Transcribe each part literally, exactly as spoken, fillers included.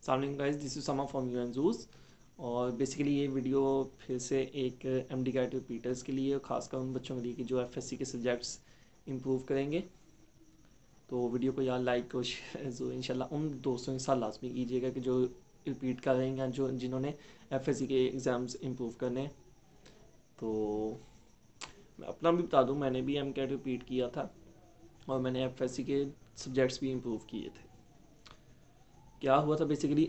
सलाम guys, this is Sama from U N juice. और basically ये वीडियो फिर से एक एम डी कैट रिपीटर्स के लिए, खासकर उन बच्चों के लिए कि जो एफ एस सी के सब्जेक्ट्स इम्प्रूव करेंगे। तो वीडियो को यार लाइक और शेयर जो इंशाल्लाह उन दोस्तों के साथ लाजमी कीजिएगा कि जो रिपीट कर रहे हैं, जो जिन्होंने एफ एस सी के एग्ज़ाम्स इम्प्रूव करने हैं। तो मैं अपना भी बता दूं, मैंने भी एम कैट रिपीट किया था और मैंने एफ एस सी के सब्जेक्ट्स भी इम्प्रूव किए थे। क्या हुआ था बेसिकली,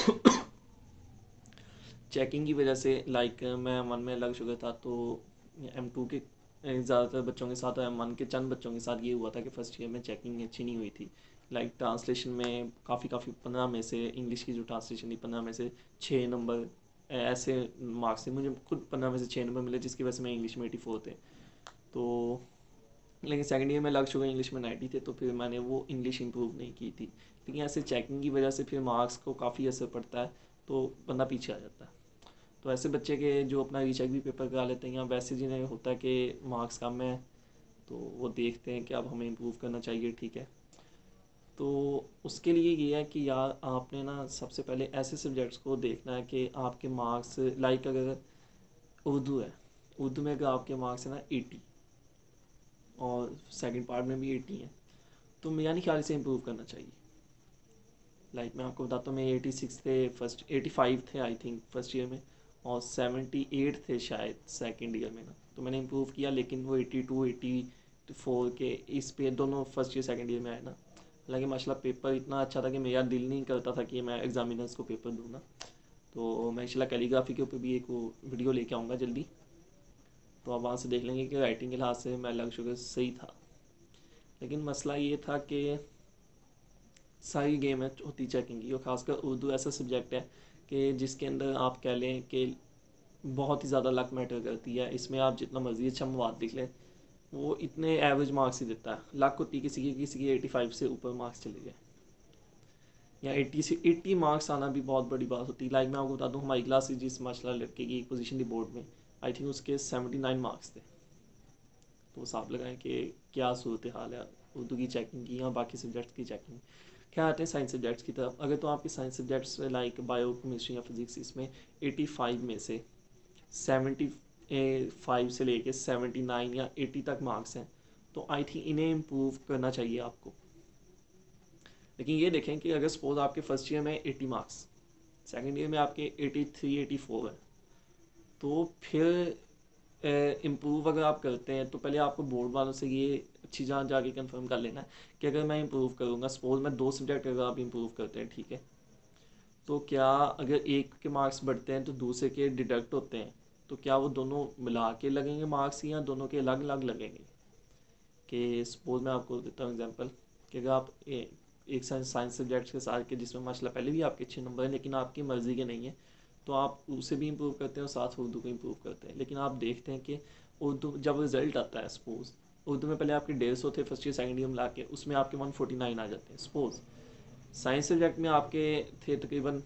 चेकिंग की वजह से लाइक मैं वन में लग चुका था, तो एम टू के ज़्यादातर बच्चों के साथ, एम वन के चंद बच्चों के साथ ये हुआ था कि फ़र्स्ट ईयर में चेकिंग अच्छी नहीं हुई थी। लाइक ट्रांसलेशन में काफ़ी काफ़ी पंद्रह में से इंग्लिश की जो ट्रांसलेशन थी पंद्रह में से छः नंबर ऐसे मार्क्स थे। मुझे खुद पंद्रह में से छः नंबर मिले, जिसकी वजह से मैं इंग्लिश में एटी फोर थे। तो लेकिन सेकेंड ईयर में लग चुका इंग्लिश में नाइन्टी थे, तो फिर मैंने वो इंग्लिश इंप्रूव नहीं की थी। लेकिन ऐसे चेकिंग की वजह से फिर मार्क्स को काफ़ी असर पड़ता है, तो बंदा पीछे आ जाता है। तो ऐसे बच्चे के जो अपना रीचेक भी पेपर करा लेते हैं, या वैसे जिन्हें होता है कि मार्क्स कम है, तो वो देखते हैं कि अब हमें इम्प्रूव करना चाहिए, ठीक है। तो उसके लिए ये है कि यार आपने ना सबसे पहले ऐसे सब्जेक्ट्स को देखना है कि आपके मार्क्स, लाइक अगर उर्दू है, उर्दू में अगर आपके मार्क्स है ना एटी और सेकंड पार्ट में भी एटी हैं, तो मेरा नहीं ख्याल से इम्प्रूव करना चाहिए। लाइक मैं आपको बताता हूँ, मैं एटी सिक्स थे फर्स्ट, एटी फाइव थे आई थिंक फर्स्ट ईयर में, और सेवेंटी एट थे शायद सेकंड ईयर में ना। तो मैंने इम्प्रूव किया, लेकिन वो एटी टू एटी फोर के इस पे दोनों फर्स्ट ईयर सेकंड ईयर में आए ना। हालांकि माशाल्लाह पेपर इतना अच्छा था कि मेरा दिल नहीं करता था कि मैं एग्जामिनर्स को पेपर दूँ ना। तो मैं इंशाल्लाह कैलीग्राफी के ऊपर भी एक वो वीडियो लेके आऊँगा जल्दी, तो आप वहाँ से देख लेंगे कि राइटिंग के लिहाज से मैं लग चुका सही था। लेकिन मसला ये था कि सारी गेम है होती चेकिंग की, और ख़ासकर उर्दू ऐसा सब्जेक्ट है कि जिसके अंदर आप कह लें कि बहुत ही ज़्यादा लक मैटर करती है। इसमें आप जितना मर्जी अच्छा मवाद लिख लें, वो इतने एवरेज मार्क्स ही देता है। लक होती है किसी की किसी की एटी फाइव से ऊपर मार्क्स चले गए, या एट्टी से एट्टी मार्क्स आना भी बहुत बड़ी बात होती है। लाइक मैं आपको बता दूँ, हमारी क्लास से जिस माशाल्लाह लड़के की एक पोजीशन थी बोर्ड में, आई थिंक उसके सेवेंटी नाइन मार्क्स थे। तो हिसाब लगाएं कि क्या सूरत हाल है उर्दू की चेकिंग की या बाकी सब्जेक्ट्स की चेकिंग। क्या आते हैं साइंस सब्जेक्ट्स की तरफ, अगर तो आपके science subjects like bio chemistry या फिजिक्स, इसमें एटी फाइव में से सेवेंटी फाइव से लेके सेवेंटी नाइन या एटी तक मार्क्स हैं, तो आई थिंक इन्हें इम्प्रूव करना चाहिए आपको। लेकिन ये देखें कि अगर सपोज आपके फर्स्ट ईयर में एटी मार्क्स, सेकेंड ईयर में आपके एटी थ्री एटी फोर है, तो फिर इम्प्रूव अगर आप करते हैं तो पहले आपको बोर्ड वालों से ये अच्छी जान जाके कंफर्म कर लेना है कि अगर मैं इम्प्रूव करूँगा, सपोज मैं दो सब्जेक्ट अगर आप इम्प्रूव करते हैं, ठीक है, तो क्या अगर एक के मार्क्स बढ़ते हैं तो दूसरे के डिडक्ट होते हैं, तो क्या वो दोनों मिला के लगेंगे मार्क्स या दोनों के अलग अलग लगेंगे। कि सपोज मैं आपको देता हूँ एग्जांपल, कि अगर आप ए, एक साइंस सब्जेक्ट्स के साथ के जिसमें माशाल्लाह पहले भी आपके अच्छे नंबर हैं लेकिन आपकी मर्ज़ी के नहीं है, तो आप उसे भी इम्प्रूव करते हैं और साथ उर्दू को इम्प्रूव करते हैं। लेकिन आप देखते हैं कि उर्दू जब रिजल्ट आता है, सपोज उर्दू में पहले आपके डेढ़ सौ थे फर्स्ट ईयर सेकेंड ईयर मिला के, उसमें आपके वन फोर्टी नाइन आ जाते हैं। सपोज साइंस सब्जेक्ट में आपके थे तकरीबन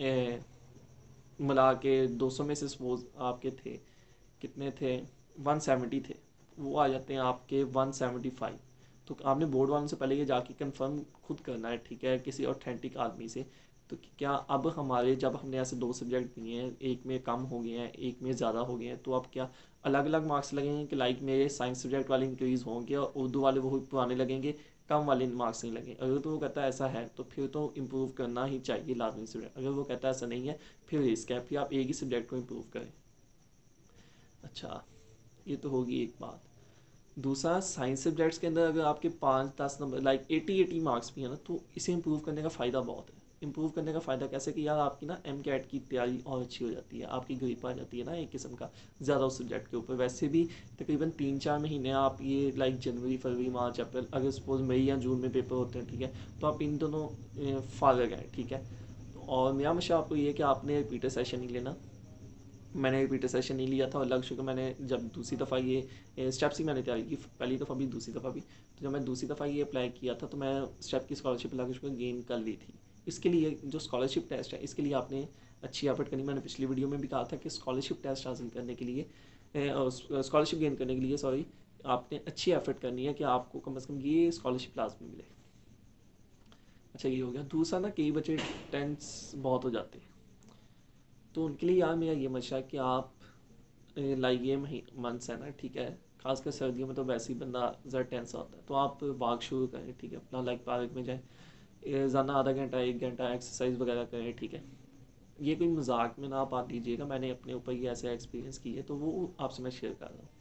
मिला के दो सौ में से सपोज आपके थे कितने थे, वन सेवेंटी थे, वो आ जाते हैं आपके वन सेवेंटी फाइव। तो आपने बोर्ड वालों से पहले ये जाके कंफर्म खुद करना है, ठीक है, किसी ऑथेंटिक आदमी से, तो क्या अब हमारे जब हमने ऐसे दो सब्जेक्ट दिए हैं, एक में कम हो गए हैं एक में ज़्यादा हो गए हैं, तो अब क्या अलग अलग मार्क्स लगेंगे कि लाइक मेरे साइंस सब्जेक्ट वाले इंक्रीज़ होंगे और उर्दू वाले वो पुराने लगेंगे, कम वाले मार्क्स नहीं लगे। अगर तो वो कहता है ऐसा है तो फिर तो इम्प्रूव करना ही चाहिए लाजमी सब्जेक्ट। अगर वो कहता है ऐसा नहीं है, फिर रिस्क है, फिर आप एक ही सब्जेक्ट को इम्प्रूव करें। अच्छा, ये तो होगी एक बात। दूसरा, साइंस सब्जेक्ट्स के अंदर अगर आपके पाँच दस number like eighty eighty marks भी है ना, तो इसे इम्प्रूव करने का फ़ायदा बहुत है। इम्प्रूव करने का फ़ायदा कैसे कि यार आपकी ना एम कैट की तैयारी और अच्छी हो जाती है, आपकी ग्रिप आ जाती है ना एक किस्म का ज़्यादा उस सब्जेक्ट के ऊपर। वैसे भी तकरीबन तीन चार महीने आप ये लाइक जनवरी फरवरी मार्च अप्रैल, अगर सपोज मई या जून में पेपर होते हैं, ठीक है, तो आप इन दोनों फारग हैं, ठीक है। और मेरा मशवरा आपको ये है कि आपने रिपीटर सेशन नहीं लेना। मैंने रिपीटर सेशन नहीं लिया था और लग चुका, मैंने जब दूसरी दफ़ा ये स्टेप्स ही मैंने तैयारी की, पहली दफ़ा भी दूसरी दफ़ा भी, तो जब मैं दूसरी दफ़ा ये अप्लाई किया था तो मैं स्टेप की स्कॉलरशिप लग चुका गेन कर ली थी। इसके लिए जो स्कॉलरशिप टेस्ट है, इसके लिए आपने अच्छी एफर्ट करनी। मैंने पिछली वीडियो में भी कहा था कि स्कॉलरशिप टेस्ट हासिल करने के लिए, स्कॉलरशिप गेन करने के लिए सॉरी, आपने अच्छी एफर्ट करनी है कि आपको कम अज़ कम ये स्कॉलरशिप लाजमी मिले। अच्छा ये हो गया। दूसरा ना, कई बच्चे टेंस बहुत हो जाते हैं, तो उनके लिए यार मेरा ये मशवरा है कि आप लाइक ये मही मंथ्स है ना, ठीक है, खासकर सर्दियों में तो वैसे ही बंदा ज़रा टेंस होता है, तो आप वॉक शुरू करें, ठीक है, अपना लाइक पार्क में जाएं, ज़्यादा आधा घंटा एक घंटा एक्सरसाइज वगैरह करें, ठीक है। ये कोई मजाक में ना आप बात लीजिएगा, मैंने अपने ऊपर ये ऐसे एक्सपीरियंस की है, तो वो आपसे मैं शेयर कर रहा हूँ।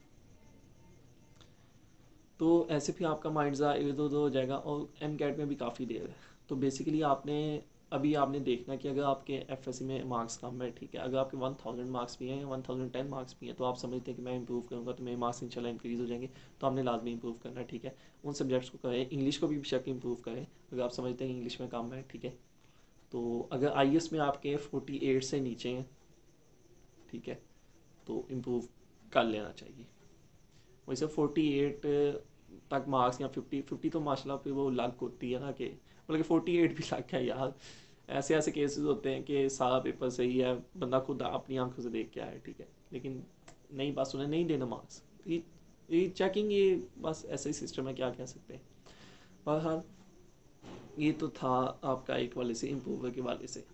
तो ऐसे भी आपका माइंड ज़रा इधर उधर हो जाएगा, और एम कैट में भी काफ़ी देर है। तो बेसिकली आपने अभी आपने देखना कि अगर आपके एफ एस सी में मार्क्स कम है, ठीक है, अगर आपके वन थाउजेंड मार्क्स भी हैं या वन थाउजेंड टेन मार्क्स भी हैं, तो आप समझते हैं कि मैं इंप्रूव करूँगा तो मेरे मार्क्स इंशाल्लाह इंक्रीज़ हो जाएंगे, तो आपने लाजमी इंप्रूव करना है, ठीक है। उन सब्जेक्ट्स को करें, इंग्लिश को भी बेशक इंप्रूव करें अगर आप समझते हैं इंग्लिश में कम है, ठीक है। तो अगर आई एस में आपके फोर्टी एट से नीचे हैं, ठीक है, तो इम्प्रूव कर लेना चाहिए। वैसे फोर्टी एट तक मार्क्स या फिफ्टी फिफ्टी तो माशाल्लाह पे वो लक होती है ना, कि मतलब कि फोर्टी एट भी लक है यार। ऐसे ऐसे केसेस होते हैं कि सारा पेपर सही है, बंदा खुद अपनी आंखों से देख के आया है, ठीक है, लेकिन नहीं, बस उन्हें नहीं देना मार्क्स। ये ये चेकिंग, ये बस ऐसा ही सिस्टम है, क्या कह सकते हैं। बहरहाल ये तो था आपका एक वाले से इम्प्रूवर के वाले से।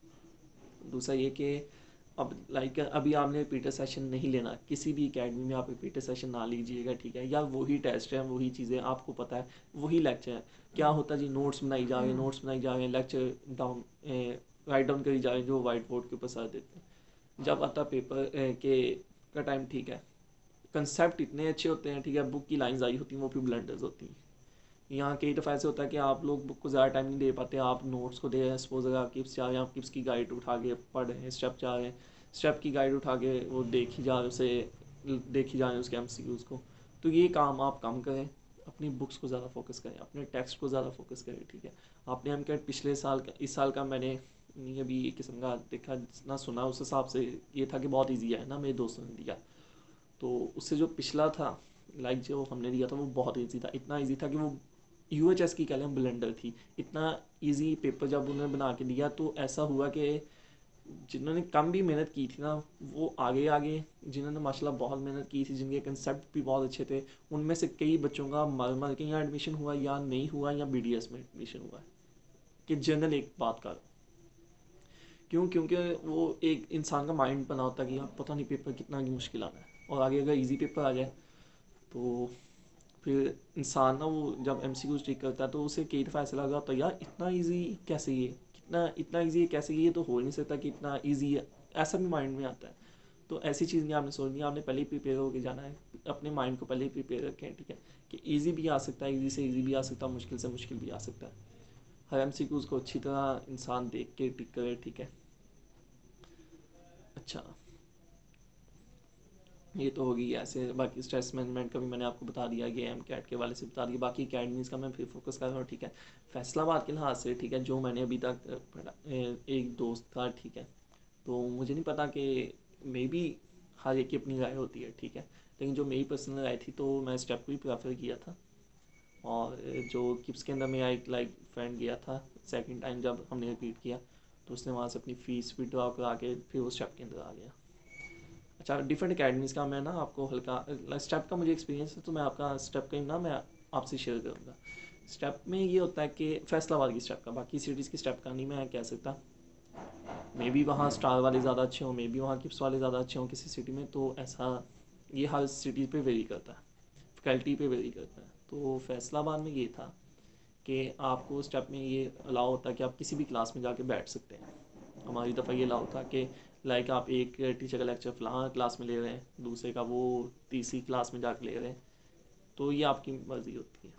दूसरा ये कि अब लाइक अभी आपने रिपीटर सेशन नहीं लेना, किसी भी एकेडमी में आप रिपीटर सेशन ना लीजिएगा, ठीक है, या वही टेस्ट है, वही चीज़ें आपको पता है, वही लेक्चर है। क्या होता है जी, नोट्स बनाई जा रहे हैं, नोट्स बनाई जा रहे हैं, लेक्चर डाउन राइट डाउन करी जा रहे हैं जो वाइट बोर्ड के ऊपर सर देते हैं। जब आता पेपर के का टाइम, ठीक है, कंसेप्ट इतने अच्छे होते हैं, ठीक है, बुक की लाइंस आई होती हैं, वो भी ब्लंडर्स होती हैं। यहाँ कई दफ़ा ऐसे होता है कि आप लोग बुक को ज़्यादा टाइम नहीं दे पाते, आप नोट्स को दे रहे हैं, सपोज अगर आप किप्स जा रहे हैं, आप किप्स की गाइड उठा के पढ़ रहे हैं, स्टेप जा रहे हैं, स्टेप की गाइड उठा के वो देखी जा रहे उसे देखी जा रहे हैं उसके एम सी क्यूज़ को। तो ये काम आप कम करें, अपनी बुक्स को ज़्यादा फोकस करें, अपने टेक्स्ट को ज़्यादा फोकस करें, ठीक है। आपने एम कैट पिछले साल का, इस साल का मैंने नहीं अभी एक किस्म का देखा ना सुना, उस हिसाब से ये था कि बहुत ईजी है ना, मेरे दोस्तों ने दिया। तो उससे जो पिछला था, लाइक जो हमने दिया था, वो बहुत ईजी था, इतना ईजी था कि वो यू एच एस की कह लें ब्लेंडर थी। इतना इजी पेपर जब उन्होंने बना के दिया, तो ऐसा हुआ कि जिन्होंने कम भी मेहनत की थी ना, वो आगे आगे, जिन्होंने माशाल्लाह बहुत मेहनत की थी, जिनके कंसेप्ट भी बहुत अच्छे थे, उनमें से कई बच्चों का मर मर के यहाँ एडमिशन हुआ, या नहीं हुआ, या बी डी एस में एडमिशन हुआ है, कि जनरल एक बात कर। क्यों? क्योंकि वो एक इंसान का माइंड बना होता है कि यार पता नहीं पेपर कितना की मुश्किल आना है, और आगे अगर इजी पेपर आ जाए तो फिर इंसान ना, वो जब एम सी क्यू स्टिक करता है तो उसे कई दफ़ा ऐसा लगा होता है यार इतना ईजी कैसे, ये कितना इतना ईजी है कैसे, ये तो हो ही नहीं सकता कि इतना ईजी है, ऐसा भी माइंड में आता है। तो ऐसी चीज़ नहीं आपने सोचनी, आपने पहले ही प्रिपेयर होकर जाना है, अपने माइंड को पहले ही प्रिपेयर रखें, ठीक है, कि ईजी भी आ सकता है, ईजी से ईजी भी आ सकता है, मुश्किल से मुश्किल भी आ सकता है। हर एम सी क्यूज़ को अच्छी तरह इंसान देख के टिक करे, ठीक है। अच्छा, ये तो होगी ऐसे। बाकी स्ट्रेस मैनेजमेंट का भी मैंने आपको बता दिया, ये एम कैट के वाले से बता दिया, बाकी अकेडमीज़ का मैं फिर फोकस कर रहा हूँ, ठीक है। फैसलाबाद के लिहाज से, ठीक है, जो मैंने अभी तक पढ़ा, एक दोस्त था, ठीक है, तो मुझे नहीं पता कि मे बी हर एक की अपनी राय होती है, ठीक है, लेकिन जो मेरी पर्सनल राय थी, तो मैं स्टेप को ही प्रेफर किया था। और जो किप्स के अंदर मेरा एक लाइक फ्रेंड गया था सेकंड टाइम जब हमने रिपीट किया, तो उसने वहाँ से अपनी फ़ीस विड्रॉ करा के फिर उस स्टेप के अंदर आ गया। अच्छा, डिफरेंट अकेडमीज़ का मैं ना आपको हल्का स्टेप का मुझे एक्सपीरियंस है, तो मैं आपका स्टेप का ही ना मैं आपसे शेयर करूँगा। स्टेप में ये होता है कि फैसलाबाद की स्टेप का, बाकी सिटीज़ की स्टेप का नहीं मैं कह सकता। मे बी वहाँ स्टार वाले ज़्यादा अच्छे हों, मे बी वहाँ किप्स वाले ज़्यादा अच्छे हों किसी सिटी में, तो ऐसा ये हर सिटी पे वेरी करता है, फैकल्टी पे वेरी करता है। तो फैसलाबाद में ये था कि आपको स्टेप में ये अलाउ होता है कि आप किसी भी क्लास में जाके बैठ सकते हैं। हमारी दफ़ा ये अलाउ था कि लाइक आप एक टीचर का लेक्चर फलां क्लास में ले रहे हैं, दूसरे का वो तीसरी क्लास में जाके ले रहे हैं, तो ये आपकी मर्ज़ी होती है।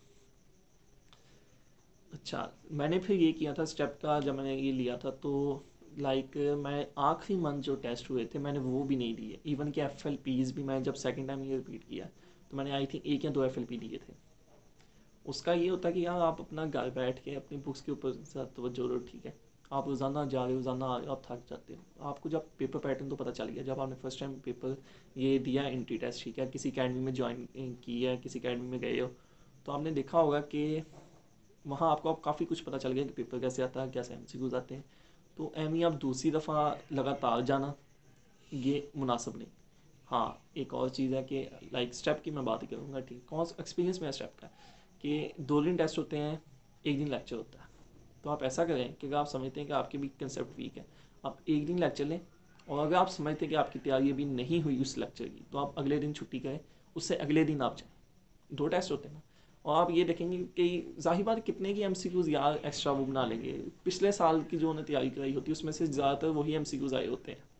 अच्छा, मैंने फिर ये किया था स्टेप का, जब मैंने ये लिया था तो लाइक मैं आखिरी मंथ जो टेस्ट हुए थे मैंने वो भी नहीं दिए, इवन कि एफ एल पीज़ भी मैं जब सेकेंड टाइम ये रिपीट किया, तो मैंने आई थिंक एक या दो एफ एल पी दिए थे। उसका ये होता है कि यार आप अपना घर बैठ के अपनी बुक्स के ऊपर तवज्जो दो, ठीक है, आप रोज़ाना जा रहे हो, रोज़ाना आ रहे हो, आप थक जाते हो। आपको जब पेपर पैटर्न तो पता चल गया, जब आपने फर्स्ट टाइम पेपर ये दिया एंट्री टेस्ट, ठीक है, किसी अकेडमी में ज्वाइन की है, किसी अकेडमी में गए हो, तो आपने देखा होगा कि वहाँ आपको अब काफ़ी कुछ पता चल गया कि पेपर कैसे आता है, कैसे एम सी क्यूज़ आते हैं। तो एम ही आप दूसरी दफ़ा लगातार जाना ये मुनासिब नहीं। हाँ, एक और चीज़ है कि लाइक स्टेप की मैं बात ही करूँगा, ठीक, कौन सा एक्सपीरियंस मेरा स्टेप का कि दो दिन टेस्ट होते हैं, एक दिन लेक्चर होता है। तो आप ऐसा करें कि अगर आप समझते हैं कि आपके भी कंसेप्ट वीक है, आप एक दिन लेक्चर लें, और अगर आप समझते हैं कि आपकी तैयारी अभी नहीं हुई उस लेक्चर की, तो आप अगले दिन छुट्टी करें, उससे अगले दिन आप जाएँ। दो टेस्ट होते हैं ना, और आप ये देखेंगे कि ज़ाहिर बात कितने की एम सी क्यूज़ यार एक्स्ट्रा वो बना लेंगे, पिछले साल की जो उन्हें तैयारी कराई होती है उसमें से ज़्यादातर वही एम सी क्यूज़ आए होते हैं।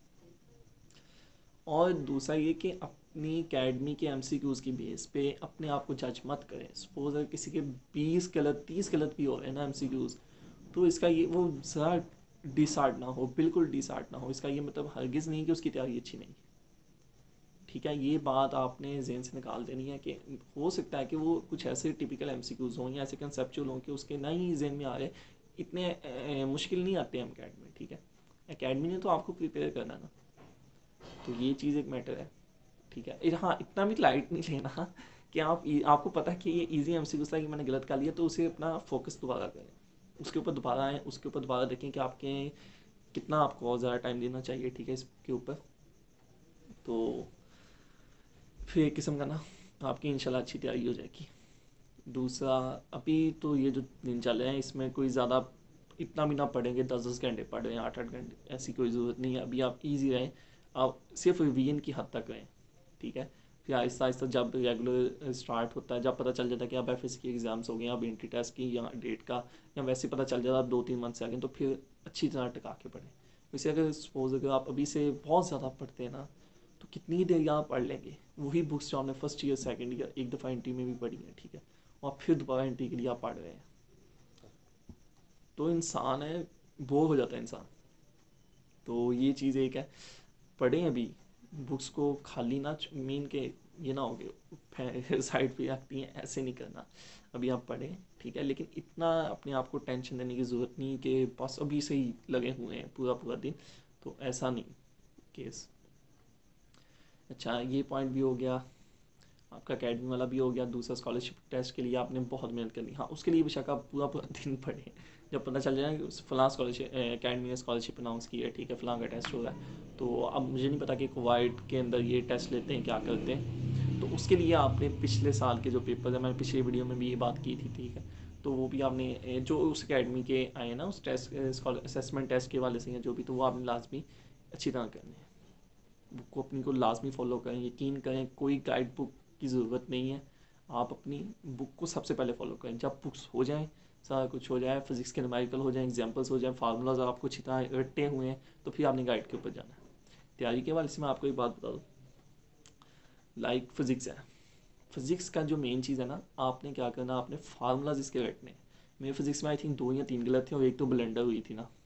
और दूसरा ये कि अपनी अकेडमी के एम सी क्यूज़ की बेस पे अपने आप को जज मत करें। सपोज अगर किसी के बीस गलत तीस गलत भी हो रहे हैं ना एम सी क्यूज़, तो इसका ये वो ज़रा डिसहार्ट ना हो, बिल्कुल डिसहार्ट ना हो। इसका ये मतलब हरगिज़ नहीं कि उसकी तैयारी अच्छी नहीं, ठीक है। ये बात आपने जहन से निकाल देनी है कि हो सकता है कि वो कुछ ऐसे टिपिकल एम सी क्यूज़ हों या ऐसे कंसेप्चुअल हों कि उसके ना ही जहन में आ रहे, इतने ए, मुश्किल नहीं आते हैं अकेडमी में, ठीक है। अकेडमी ने तो आपको प्रिपेयर करना है ना, तो ये चीज़ एक मैटर है, ठीक है। हाँ, इतना भी लाइट नहीं लेना कि आप आपको पता है कि ये इजी एमसीक्यूज था कि मैंने गलत कर लिया, तो उसे अपना फोकस दोबारा करें, उसके ऊपर दोबारा आए, उसके ऊपर दोबारा देखें कि आपके कितना आपको और ज़्यादा टाइम देना चाहिए, ठीक है, इसके ऊपर। तो फिर एक किस्म का ना आपकी इंशाल्लाह अच्छी तैयारी हो जाएगी। दूसरा, अभी तो ये जो दिन चल रहे हैं इसमें कोई ज़्यादा इतना भी ना पढ़ेंगे, दस दस घंटे पढ़ रहे हैं, आठ आठ घंटे, ऐसी कोई ज़रूरत नहीं है। अभी आप इजी रहें, आप सिर्फ रिवीजन की हद तक रहें, ठीक है। फिर आहिस्ता आहिस्ता जब रेगुलर स्टार्ट होता है, जब पता चल जाता है कि अब एफ एस की एग्ज़ाम्स हो गए, अब एंट्री टेस्ट की या डेट का, या वैसे पता चल जाता है दो तीन मंथ से आगे, तो फिर अच्छी तरह टिका के पढ़ें। वैसे अगर सपोज अगर आप अभी से बहुत ज़्यादा पढ़ते हैं ना, तो कितनी देर यहाँ पढ़ लेंगे वही बुक्स जो आपने फर्स्ट ईयर सेकेंड ईयर एक दफ़ा एंट्री में भी पढ़ी है, ठीक है, और फिर दोबारा एंट्री के लिए आप पढ़ रहे हैं, तो इंसान है, बोर हो जाता है इंसान। तो ये चीज़ एक है, पढ़ें अभी, बुक्स को खाली ना मीन के ये ना हो गए साइड पे रखती हैं, ऐसे नहीं करना। अभी आप पढ़ें, ठीक है, लेकिन इतना अपने आप को टेंशन देने की ज़रूरत नहीं कि बस अभी से ही लगे हुए हैं पूरा पूरा दिन, तो ऐसा नहीं केस। अच्छा, ये पॉइंट भी हो गया, आपका अकेडमी वाला भी हो गया। दूसरा, स्कॉलरशिप टेस्ट के लिए आपने बहुत मेहनत करनी, हाँ उसके लिए बेशक आप पूरा पूरा दिन पढ़ें। जब पता चल जाए कि फलां स्कॉलरशिप अकेडमी ने स्कॉलरशिप अनाउंस की है, ठीक है, फलां का टेस्ट हो रहा है, तो अब मुझे नहीं पता कि कुवैत के अंदर ये टेस्ट लेते हैं क्या करते हैं, तो उसके लिए आपने पिछले साल के जो पेपर है, मैंने पिछले वीडियो में भी ये बात की थी, ठीक है, तो वो भी आपने जो उस अकेडमी के आए ना उस टेस्ट असेसमेंट टेस्ट के वाले से हैं जो भी, तो वो आपने लाजमी अच्छी तरह करने हैं। बुक को अपनी को लाजमी फॉलो करें, यकीन करें, कोई गाइड बुक की ज़रूरत नहीं है। आप अपनी बुक को सबसे पहले फॉलो करें। जब बुक्स हो जाएं, सारा कुछ हो जाए, फिजिक्स के न्यूमेरिकल हो जाए, एग्जांपल्स हो जाए, फार्मूलाज आपको अच्छी तरह रटे हुए हैं, तो फिर आपने गाइड के ऊपर जाना है। तैयारी के हवाले से मैं आपको एक बात बता दूँ, लाइक फिजिक्स है, फिजिक्स का जो मेन चीज़ है ना, आपने क्या करना, आपने फार्मूलाज इसके रटने। मेरे फिजिक्स में आई थिंक दो या तीन गलत थे और एक तो ब्लेंडर हुई थी ना,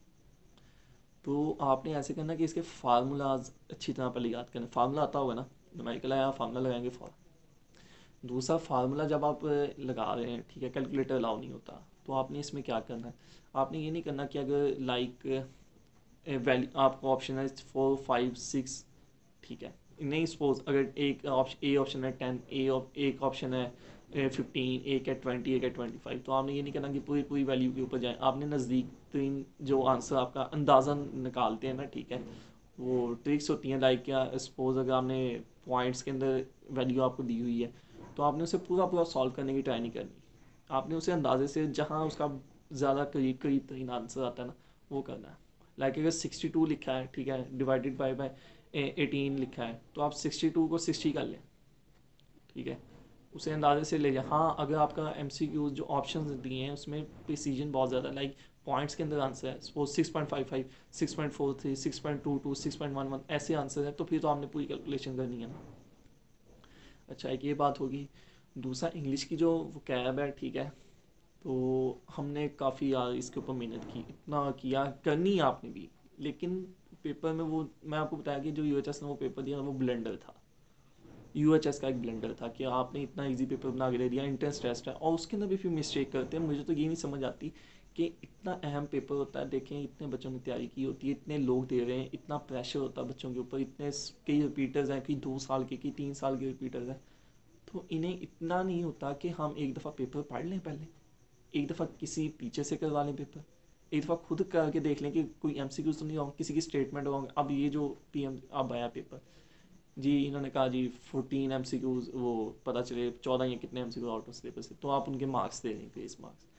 तो आपने ऐसे करना कि इसके फार्मूलाज अच्छी तरह पहले याद करना। फार्मूला आता होगा ना, न्यूमेरिकल आया, फार्मूला लगाएंगे फॉर। दूसरा, फार्मूला जब आप लगा रहे हैं, ठीक है, कैलकुलेटर अलाउ नहीं होता, तो आपने इसमें क्या करना है, आपने ये नहीं करना कि अगर लाइक वैल्यू आपको ऑप्शन है फोर फाइव सिक्स, ठीक है, नहीं सपोज अगर एक ऑप्शन ए ऑप्शन है टेन, ए एक ऑप्शन है फिफ्टीन, एक है ट्वेंटी, एक है ट्वेंटी फाइव, तो आपने ये नहीं करना कि पूरी पूरी वैल्यू के ऊपर जाए। आपने नज़दीक तीन जो आंसर आपका अंदाज़ा निकालते हैं ना, ठीक है, वो ट्रिक्स होती हैं। लाइक क्या, सपोज अगर आपने पॉइंट्स के अंदर वैल्यू आपको दी हुई है, तो आपने उसे पूरा पूरा सॉल्व करने की ट्राई नहीं करनी, आपने उसे अंदाजे से जहाँ उसका ज़्यादा करीब करीब तरीन आंसर आता है ना, वो करना है। लाइक अगर सिक्सटी टू लिखा है, ठीक है, डिवाइडेड बाई बाई एटीन लिखा है, तो आप सिक्सटी टू को सिक्सटी कर लें, ठीक है, उसे अंदाजे से ले जाए। हाँ, अगर आपका एम सी क्यूज जो ऑप्शन दिए हैं उसमें प्रिसीजन बहुत ज़्यादा, लाइक पॉइंट्स के अंदर आंसर है suppose six point five five, six point four three, six point two two, six point one one, ऐसे आंसर है, तो फिर तो आपने पूरी कैलकुलेशन करनी है ना। अच्छा, एक ये बात होगी। दूसरा, इंग्लिश की जो वो कैब है, ठीक है, तो हमने काफ़ी यार इसके ऊपर मेहनत की, इतना किया, करनी आपने भी, लेकिन पेपर में वो मैं आपको बताया कि जो यू एच एस ने वो पेपर दिया वो ब्लेंडर था। यू एच एस का एक ब्लेंडर था कि आपने इतना इजी पेपर बना के दे दिया, इंट्रेंस टेस्ट है, और उसके अंदर भी फिर मिस्टेक करते हैं। मुझे तो ये नहीं समझ आती कि इतना अहम पेपर होता है, देखें इतने बच्चों ने तैयारी की होती है, इतने लोग दे रहे हैं, इतना प्रेशर होता है बच्चों के ऊपर, इतने कई रिपीटर्स हैं, कई दो साल के, कई तीन साल के रिपीटर्स हैं, तो इन्हें इतना नहीं होता कि हम एक दफ़ा पेपर पढ़ लें, पहले एक दफ़ा किसी टीचर से करवा लें पेपर, एक दफ़ा खुद करके देख लें कि कोई एम सी क्यूज तो नहीं होगा, किसी की स्टेटमेंट होगा। अब ये जो पी एम अब आया पेपर, जी इन्होंने कहा जी फोर्टीन एम वो पता चले चौदह या कितने M C Q out of syllabus है, तो आप उनके मार्क्स दे दें, ग्रेस मार्क्स।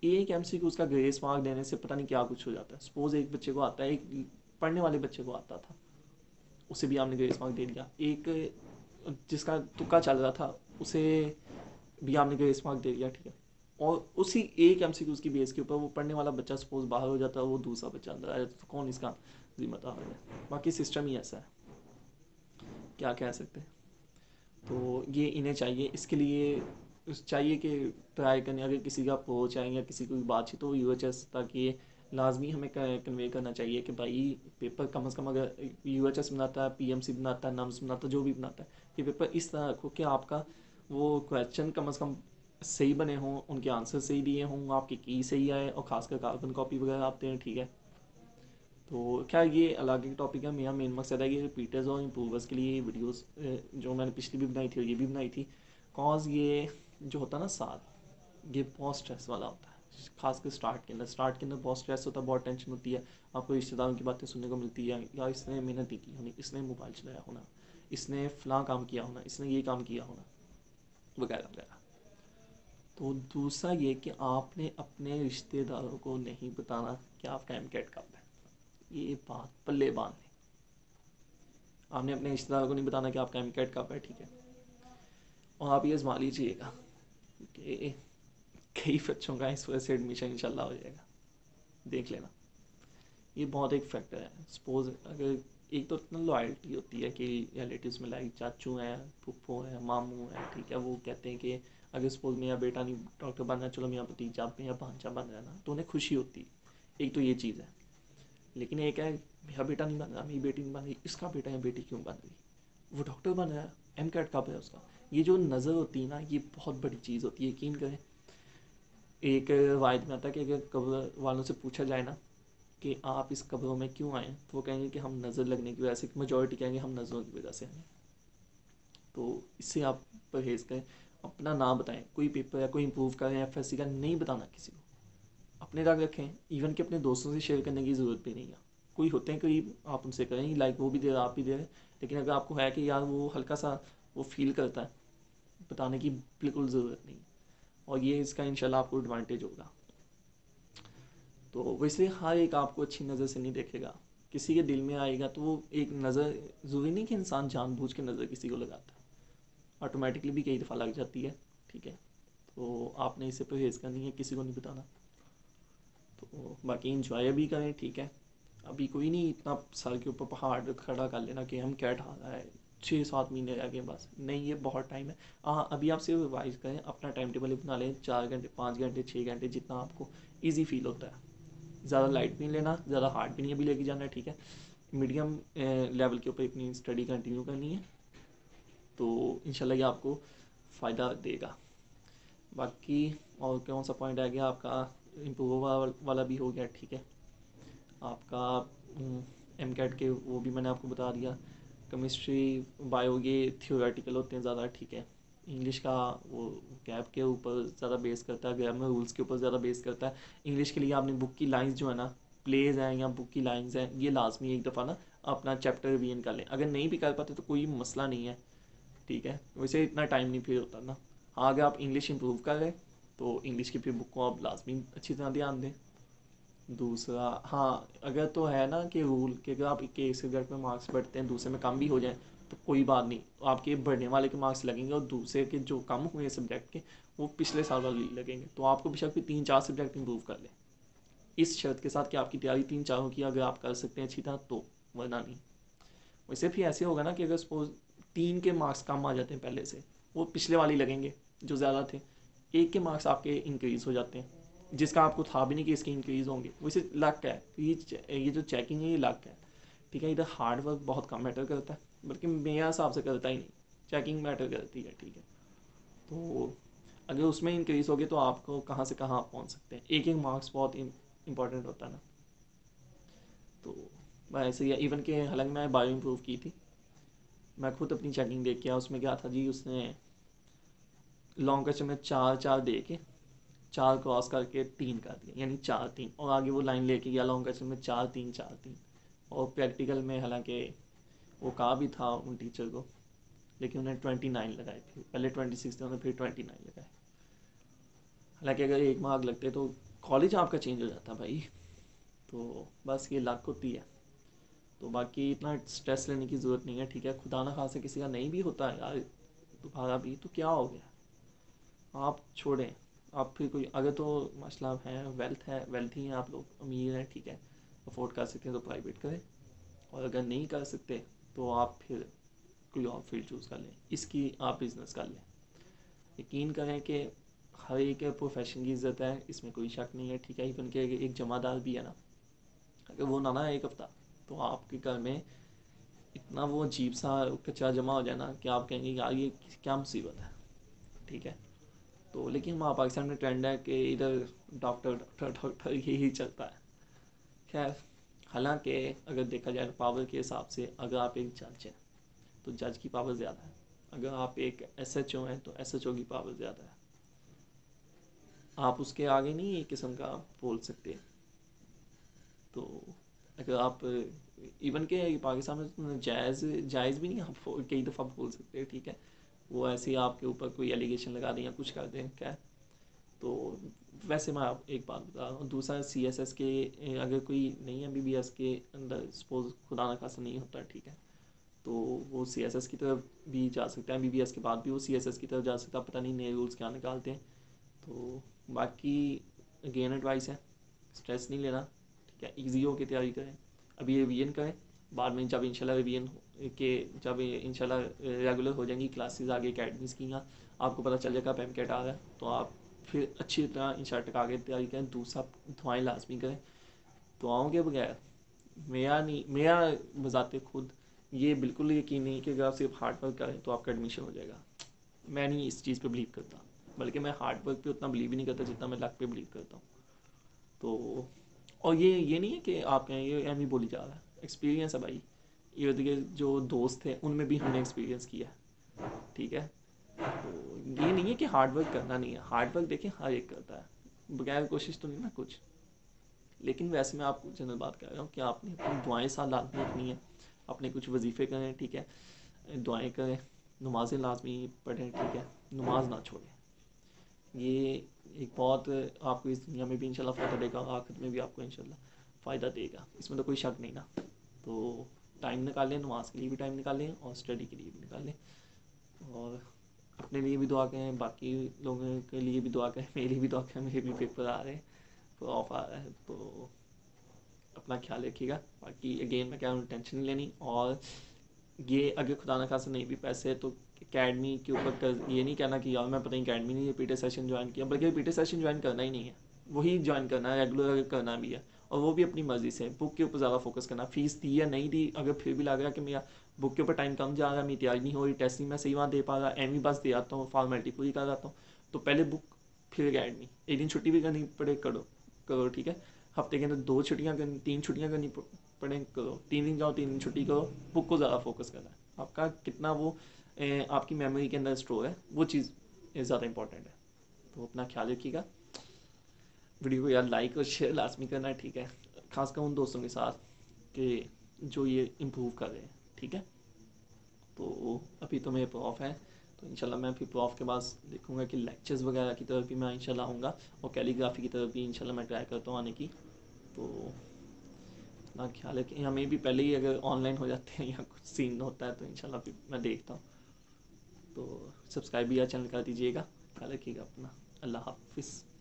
एक एमसीक्यू उसका ग्रेस मार्क देने से पता नहीं क्या कुछ हो जाता है। सपोज एक बच्चे को आता है, एक पढ़ने वाले बच्चे को आता था, उसे भी आपने ग्रेस मार्क दे दिया। एक जिसका तुक्का चल रहा था उसे भी आपने ग्रेस मार्क दे दिया, ठीक है। और उसी एक एमसीक्यू की बेस के ऊपर वो पढ़ने वाला बच्चा सपोज बाहर हो जाता है, वो दूसरा बच्चा अंदर आ जाता, तो कौन इसका जिम्मेदार है? बाकी सिस्टम ही ऐसा है, क्या कह सकते हैं। तो ये इन्हें चाहिए, इसके लिए चाहिए कि ट्राई करने, अगर किसी का अप्रोच है या किसी को बातचीत तो यू एच एस तक ये लाजमी हमें कन्वे करना चाहिए कि भाई पेपर कम अज़ कम, अगर यू एच एस बनाता है, पी एम सी बनाता है, नम्स बनाता है, जो भी बनाता है, ये पेपर इस तरह रखो कि आपका वो क्वेश्चन कम अज़ कम सही बने हों, उनके आंसर सही दिए हों, आपकी की सही आए, और खासकर कार्बन कॉपी वगैरह आते हैं, ठीक है। तो क्या ये अलग एक टॉपिक है। मेरा मेन मकसद है कि रिपीटर्स और इम्प्रूवर्स के लिए वीडियोस जो मैंने पिछली भी बनाई थी और ये भी बनाई थी, कॉज ये जो होता है ना साथ, ये बहुत स्ट्रेस वाला होता है, खासकर स्टार्ट के अंदर। स्टार्ट के अंदर बहुत स्ट्रेस होता है, बहुत टेंशन होती है, आपको रिश्तेदारों की बातें सुनने को मिलती है, या इसने मेहनत नहीं की होनी, इसने मोबाइल चलाया होना, इसने फ़लाँ काम किया होना, इसने ये काम किया होना, वगैरह वगैरह। तो दूसरा ये कि आपने अपने रिश्तेदारों को नहीं बताना कि आपका एम कैट कब है। ये बात पल्ले बांध लें, आपने अपने रिश्तेदारों को नहीं बताना कि आपका एम कैट कब है, ठीक है। और आप ये आजमा लीजिएगा कि कई बच्चों का इस वजह से एडमिशन इंशाल्लाह हो जाएगा, देख लेना। ये बहुत एक फैक्टर है। सपोज अगर एक तो इतना लॉयल्टी होती है कि रिलेटिव्स में, लाइक चाचू हैं, फूफो हैं, मामू हैं, ठीक है, वो कहते हैं कि अगर सपोज मेरा बेटा नहीं डॉक्टर बनना, चलो मेरा भतीजा मेरा भांजा बन रहा है ना, तो उन्हें खुशी होती है। एक तो ये चीज़ है। लेकिन एक है मेरा बेटा नहीं बन रहा, मेरी बेटी नहीं बन रही, इसका बेटा या बेटी क्यों बन रही, वो डॉक्टर बन रहा है, एम कैट कब है उसका। ये जो नज़र होती है ना, ये बहुत बड़ी चीज़ होती है, यकीन करें। एक वायद में आता है कि अगर कब्र वालों से पूछा जाए ना कि आप इस कब्रों में क्यों आए, तो वो कहेंगे कि हम नज़र लगने की वजह से, मेजॉरिटी कहेंगे हम नज़रों की वजह से आए। तो इससे आप परहेज़ करें, अपना नाम बताएं, कोई पेपर या कोई इम्प्रूव करें एफ एस सी का, नहीं बताना किसी को, अपने तक रखें। इवन कि अपने दोस्तों से शेयर करने की ज़रूरत भी नहीं है। कोई होते हैं करीब, आप उनसे करें, लाइक वो भी दे रहे आप भी दे रहे, लेकिन अगर आपको है कि यार वो हल्का सा वो फील करता है, बताने की बिल्कुल ज़रूरत नहीं। और ये इसका इंशाल्लाह आपको एडवांटेज होगा। तो वैसे हर एक आपको अच्छी नज़र से नहीं देखेगा, किसी के दिल में आएगा तो वो एक नज़र, ज़रूरी नहीं कि इंसान जानबूझ के नज़र किसी को लगाता है, ऑटोमेटिकली भी कई दफ़ा लग जाती है, ठीक है। तो आपने इसे परहेज़ करनी है, किसी को नहीं बताना। तो बाकी इंजॉय भी करें, ठीक है। अभी कोई नहीं इतना सर के ऊपर पहाड़ खड़ा कर लेना कि हम क्या ढा रहा है, छः सात महीने रह गए बस, नहीं, ये बहुत टाइम है। हाँ, अभी आप सिर्फ रिवाइज करें, अपना टाइम टेबल बना लें, चार घंटे पाँच घंटे छः घंटे जितना आपको ईजी फील होता है। ज़्यादा लाइट भी नहीं लेना, ज़्यादा हार्ड भी नहीं अभी लेके जाना है, ठीक है। मीडियम लेवल के ऊपर अपनी स्टडी कंटिन्यू करनी है, तो इंशाल्लाह ये आपको फ़ायदा देगा। बाकी और कौन सा पॉइंट आ गया आपका, इम्प्रूव वाला भी हो गया, ठीक है। आपका एम कैट के वो भी मैंने आपको बता दिया। केमिस्ट्री बायो ये थियोरेटिकल होते हैं ज़्यादा, ठीक है। इंग्लिश का वो कैब के ऊपर ज़्यादा बेस करता है, ग्रामर रूल्स के ऊपर ज़्यादा बेस करता है। इंग्लिश के लिए आपने बुक की लाइंस जो है ना, प्लेज हैं या बुक की लाइंस हैं, ये लाजमी एक दफ़ा ना अपना चैप्टर रिवीजन कर लें। अगर नहीं भी कर पाते तो कोई मसला नहीं है, ठीक है, वैसे इतना टाइम नहीं फिर होता ना। हाँ, अगर आप इंग्लिश इंप्रूव कर रहे तो इंग्लिश की फिर बुक को आप लाजमी अच्छी तरह ध्यान दें। दूसरा, हाँ, अगर तो है ना कि रूल कि अगर आप एक सब्जेक्ट में मार्क्स बढ़ते हैं, दूसरे में कम भी हो जाए तो कोई बात नहीं, आपके बढ़ने वाले के मार्क्स लगेंगे और दूसरे के जो कम हुए सब्जेक्ट के वो पिछले साल वाले लगेंगे। तो आपको बेशक भी तीन चार सब्जेक्ट इंप्रूव कर लें, इस शर्त के साथ कि आपकी तैयारी तीन चारों की अगर आप कर सकते हैं अच्छी तरह तो, वरना नहीं। वैसे भी ऐसे होगा ना कि अगर सपोज तीन के मार्क्स कम आ जाते हैं पहले से, वो पिछले वाले लगेंगे जो ज़्यादा थे, एक के मार्क्स आपके इंक्रीज़ हो जाते हैं जिसका आपको था भी नहीं कि इसके इंक्रीज़ होंगे। वैसे लक है, ये ये जो चेकिंग है ये लक है, ठीक है। इधर हार्ड वर्क बहुत कम मैटर करता है, बल्कि मेरे हिसाब से करता ही नहीं, चेकिंग मैटर करती है, ठीक है। तो अगर उसमें इंक्रीज़ होगे तो आपको कहाँ से कहाँ आप पहुँच सकते हैं, एक एक मार्क्स बहुत इंपॉर्टेंट होता है ना। तो वैसे ही इवन के हालांकि मैं बायो इम्प्रूव की थी, मैं खुद अपनी चेकिंग देख के आया, उसमें क्या था जी, उसने लॉन्ग क्वेश्चन में चार चार दे के चार क्रॉस करके तीन कर दिया, यानी चार तीन, और आगे वो लाइन लेके गया लॉन्ग क्वेश्चन में चार तीन चार तीन। और प्रैक्टिकल में हालांकि वो कहा भी था उन टीचर को, लेकिन उन्हें ट्वेंटी नाइन लगाए थे, पहले ट्वेंटी सिक्स थे, उन्हें फिर ट्वेंटी नाइन लगाए। हालांकि अगर एक मार्क लगते तो कॉलेज आपका चेंज हो जाता है भाई। तो बस ये लक होती है। तो बाकी इतना स्ट्रेस लेने की ज़रूरत नहीं है, ठीक है। खुदा ना खासा किसी का नहीं भी होता है यार दोबारा भी, तो क्या हो गया, आप छोड़ें। आप फिर कोई अगर तो मसला है, वेल्थ है, वेल्थी हैं आप लोग, अमीर हैं, ठीक है, अफोर्ड कर सकते हैं तो प्राइवेट करें। और अगर नहीं कर सकते तो आप फिर कोई और फील्ड चूज़ कर लें, इसकी आप बिज़नेस कर लें। यकीन करें कि हर एक प्रोफेशन की इज़्ज़त है, इसमें कोई शक नहीं है, ठीक है। इवन के एक जमादार भी है ना, अगर वो ना ना एक हफ्ता, तो आपके घर में इतना वो अजीब सा कचरा जमा हो जाए ना कि आप कहेंगे यार ये क्या मुसीबत है, ठीक है। तो लेकिन वहाँ पाकिस्तान में ट्रेंड है कि इधर डॉक्टर डॉक्टर डॉक्टर यही चलता है। खैर, हालांकि अगर देखा जाए पावर के हिसाब से, अगर आप एक जज हैं तो जज की पावर ज़्यादा है, अगर आप एक एस एच ओ हैं तो एस एच ओ की पावर ज़्यादा है। आप उसके आगे नहीं एक किस्म का बोल सकते। तो अगर आप इवन के पाकिस्तान में जायज़ जायज़ भी नहीं आप कई दफ़ा बोल सकते हैं, ठीक है। वो ऐसे ही आपके ऊपर कोई एलिगेशन लगा दें या कुछ कर दें क्या। तो वैसे मैं आप एक बात बता रहा हूँ। दूसरा सी एस एस के अगर कोई नहीं एम बी बी एस के अंदर सपोज खुदा ना खासा नहीं होता, ठीक है, तो वो सी एस एस की तरफ भी जा सकता है, एम बी बी एस के बाद भी वो सी एस एस की तरफ जा सकता है। पता नहीं नए रूल्स क्या निकालते हैं। तो बाकी अगेन एडवाइस है, स्ट्रेस नहीं लेना, ठीक है। ईजी हो के तैयारी करें, अभी रिवीजन करें, बाद में जब इंशाल्लाह रिवीजन के जब इंशाल्लाह रेगुलर हो जाएंगी क्लासेस आगे अकेडमीज़ की, यहाँ आपको पता चल जाएगा पैम कैट आ रहा है, तो आप फिर अच्छी तरह इंशाल्लाह टका के तैयारी करें। दूसरा, दुआएं लाजमी करें। दुआओं के बगैर मेरा नहीं मेरा बजाते खुद ये बिल्कुल यकीन नहीं कि अगर आप सिर्फ हार्ड वर्क करें तो आपका एडमिशन हो जाएगा। मैं नहीं इस चीज़ पे बिलीव करता, बल्कि मैं हार्ड वर्क पे उतना बिलीव ही नहीं करता जितना मैं लक पे बिलीव करता हूँ। तो और ये ये नहीं है कि आप कहें ये एम ही बोली जा रहा है, एक्सपीरियंस है भाई। इर्द गिर्द जो दोस्त थे उनमें भी हमने एक्सपीरियंस किया है, ठीक है। तो ये नहीं है कि हार्ड वर्क करना नहीं है, हार्ड वर्क देखिए हर एक करता है, बगैर कोशिश तो नहीं ना कुछ। लेकिन वैसे मैं आपको जनरल बात कर रहा हूँ कि आपने अपनी दुआएं साथ लाजमी रखनी है, अपने कुछ वजीफ़े करें, ठीक है, दुआएं करें, नमाजें लाजमी पढ़ें, ठीक है, नमाज ना छोड़ें। ये एक बहुत आपको इस दुनिया में भी इंशाल्लाह फ़ायदा देगा, आखिरत में भी आपको इंशाल्लाह फ़ायदा देगा, इसमें तो कोई शक नहीं ना। तो टाइम निकालें, नमाज के लिए भी टाइम निकालें और स्टडी के लिए भी निकालें। और अपने लिए भी दुआ करें, बाकी लोगों के लिए भी दुआ करें, मेरे लिए भी दुआ करें, मेरे भी पेपर आ रहे हैं, तो ऑफ आ रहा है, तो अपना ख्याल रखिएगा। बाकी अगेन मैं कह रहा हूँ टेंशन नहीं लेनी। और ये अगर खुदा न खासा नहीं भी पैसे तो अकेडमी के ऊपर कर ये नहीं कहना कि यार मैं पता नहीं अकेडमी नहीं पीटी सेशन ज्वाइन किया, बल्कि पीटी सेशन ज्वाइन करना ही नहीं है, वही ज्वाइन करना है, रेगुलर अगर करना भी है, और वो भी अपनी मर्ज़ी से। बुक के ऊपर ज़्यादा फोकस करना, फीस दी या नहीं दी, अगर फिर भी लग रहा है कि मेरा बुक के ऊपर टाइम कम जा रहा है, मेरी तैयारी नहीं हो रही, टेस्ट नहीं मैं सही वहाँ दे पा रहा, एम बस दे आता हूँ, फॉर्मेलिटी पूरी कर जाता हूँ, तो पहले बुक फिर अकेडमी। एक दिन छुट्टी भी करनी पड़े करो करो ठीक है। हफ्ते के अंदर दो छुट्टियाँ करनी, तीन छुट्टियाँ करनी पड़े करो, तीन दिन जाओ तीन दिन छुट्टी करो। बुक को ज़्यादा फोकस करना है, आपका कितना वो ए, आपकी मेमोरी के अंदर स्टोर है, वो चीज़ ज़्यादा इंपॉर्टेंट है। तो अपना ख्याल रखिएगा। वीडियो को यार लाइक और शेयर लाजमी करना है, ठीक है, खासकर उन दोस्तों के साथ कि जो ये इम्प्रूव कर रहे हैं, ठीक है। तो अभी तो मेरे प्रॉफ है, तो इंशाल्लाह मैं फिर प्रॉफ के बाद देखूंगा कि लेक्चर्स वगैरह की तरफ भी मैं इंशाल्लाह आऊँगा, और कैलीग्राफी की तरफ भी इंशाल्लाह मैं ट्राई करता हूँ आने की। तो अपना ख्याल है कि हमें भी पहले ही अगर ऑनलाइन हो जाते हैं या कुछ सीन होता है तो इंशाल्लाह फिर मैं देखता हूँ। तो सब्सक्राइब भी यार चैनल कर दीजिएगा। ख्याल रखिएगा अपना। अल्लाह हाफिज़।